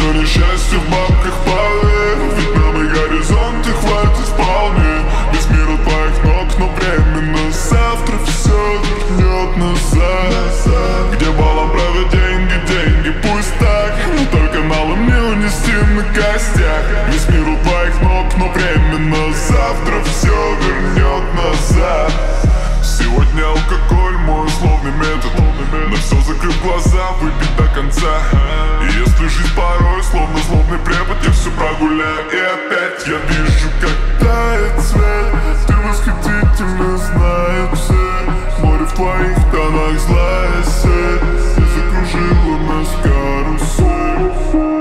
что несчастье в бабках, поверь. Ведь нам и горизонты хватит вполне. Весь мир у твоих ног, но временно. Завтра все вернет назад. Где балом правят деньги, деньги, пусть так. Но только малым не унести на костях. Весь мир у твоих ног, но временно. Завтра все вернет назад. Сегодня алкоголь, мой условный метод. На все закрыв глаза, выпить до конца. И если жизнь порой, словно злобный препод, я все прогуляю. И опять я вижу, как тает свет. Ты восхитительно знаешь все. Море в твоих тонах, злая сеть. Ты закружила нас карусель.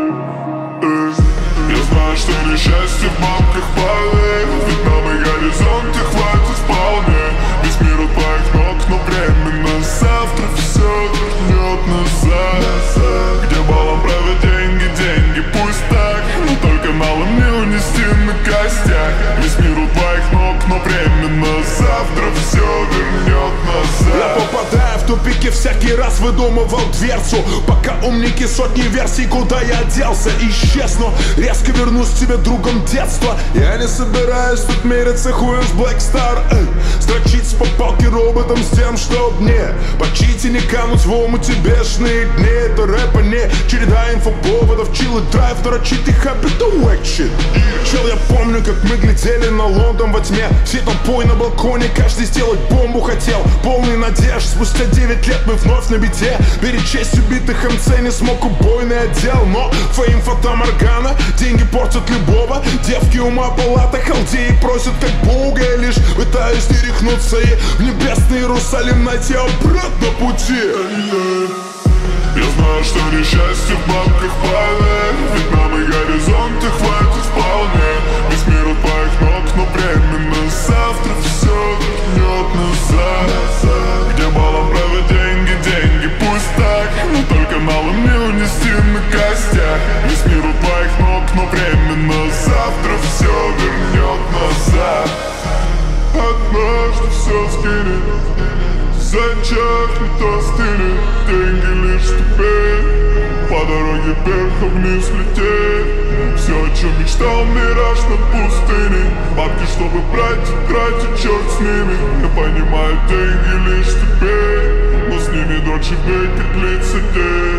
Я знаю, что несчастье в бабках, поверь. Ведь нам и горизонты хватит вполне. Весь мир у твоих ног, но временно. Завтра все вернет назад. Где балом правят деньги, деньги, пусть так. Но только малым не унести на костях. Весь мир у твоих ног, но временно. Завтра все вернет назад. Я попадаю в тупики, всякий раз выдумывал дверцу. Пока умники сотни версий, куда я оделся. Исчезну, резко вернусь к тебе другом детства. Я не собираюсь тут мериться хуем с Black Star. Строчить с попалки роботом с тем, чтоб не почить и не кануть в омуте бешеные дни. Это рэпа не череда инфоповодов. Чил и драйв, нарочитый happy to whack shit. Чел, я помню, как мы глядели на Лондон во тьме. Все толпой на балконе, каждый сделать бомбу хотел. Полный надежд, спустя 9 лет мы вновь на бите. Перечесть убитых МЦ не смог убойный отдел. Но фейм, фата-моргана, деньги портят любого. Девки ума палата, халдеи просят как Бога. Я лишь пытаюсь не рехнуться и в небесный Иерусалим найти обратно пути. Я знаю, что несчастье в бабках, поверь. Ведь нам и горизонты хватит вполне. Весь мир у твоих ног, но временно. Завтра все вернет назад. Где балом правят деньги, деньги, пусть так. Но только малым не унести на костях. Весь мир у твоих ног, но временно. Завтра все вернет назад. Однажды все скинет, зачахнет, остынет. Деньги лишь теперь по дороге вверх, а вниз лететь. Все, о чем мечтал, мираж над пустыней. Бабки, чтобы брать и тратить, черт с ними. Я понимаю, деньги лишь теперь, но с ними дольше века длится день.